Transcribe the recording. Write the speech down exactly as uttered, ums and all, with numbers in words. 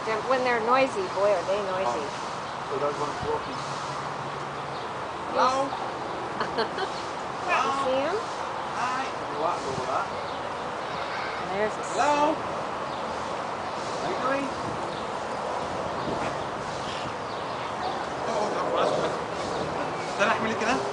They're, when they're noisy, boy, are they noisy. So those ones walking. Hello? You see him? Hi. What? All that. There's a Hello? How you doing? Oh, ده احمل كده.